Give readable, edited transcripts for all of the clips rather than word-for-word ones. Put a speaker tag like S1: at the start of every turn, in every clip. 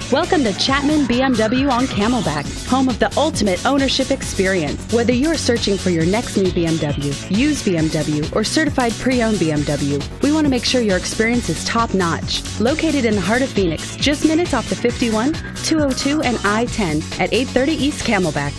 S1: Welcome to Chapman BMW on Camelback, home of the ultimate ownership experience. Whether you're searching for your next new BMW, used BMW, or certified pre-owned BMW, we want to make sure your experience is top-notch. Located in the heart of Phoenix, just minutes off the 51, 202, and I-10 at 830 East Camelback.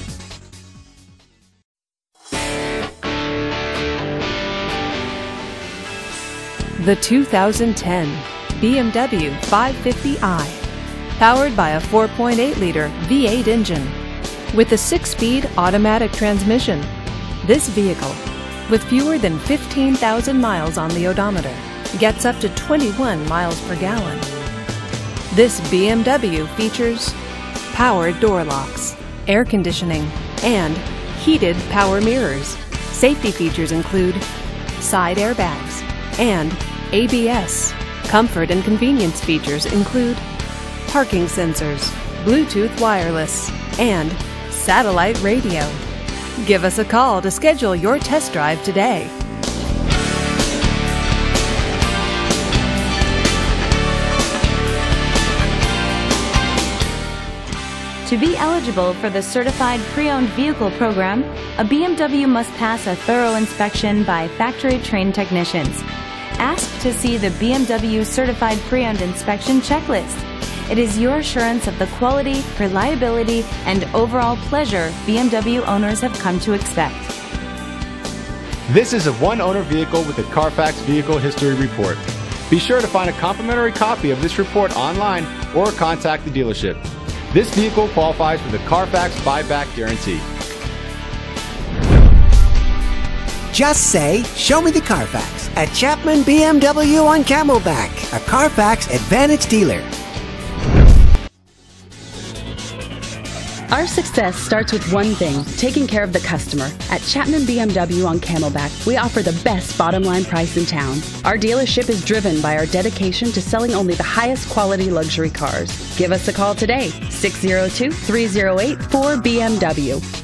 S2: The 2010 BMW 550i. Powered by a 4.8-liter V8 engine with a 6-speed automatic transmission. This vehicle, with fewer than 15,000 miles on the odometer, gets up to 21 miles per gallon. This BMW features power door locks, air conditioning, and heated power mirrors. Safety features include side airbags and ABS. Comfort and convenience features include parking sensors, Bluetooth wireless, and satellite radio. Give us a call to schedule your test drive today.
S3: To be eligible for the Certified Pre-Owned Vehicle Program, a BMW must pass a thorough inspection by factory-trained technicians. Ask to see the BMW Certified Pre-Owned Inspection Checklist. It is your assurance of the quality, reliability, and overall pleasure BMW owners have come to expect.
S4: This is a one-owner vehicle with a Carfax Vehicle History Report. Be sure to find a complimentary copy of this report online or contact the dealership. This vehicle qualifies for the Carfax buyback guarantee.
S5: Just say, "Show me the Carfax" at Chapman BMW on Camelback, a Carfax Advantage dealer.
S1: Our success starts with one thing, taking care of the customer. At Chapman BMW on Camelback, we offer the best bottom line price in town. Our dealership is driven by our dedication to selling only the highest quality luxury cars. Give us a call today, 602-308-4BMW.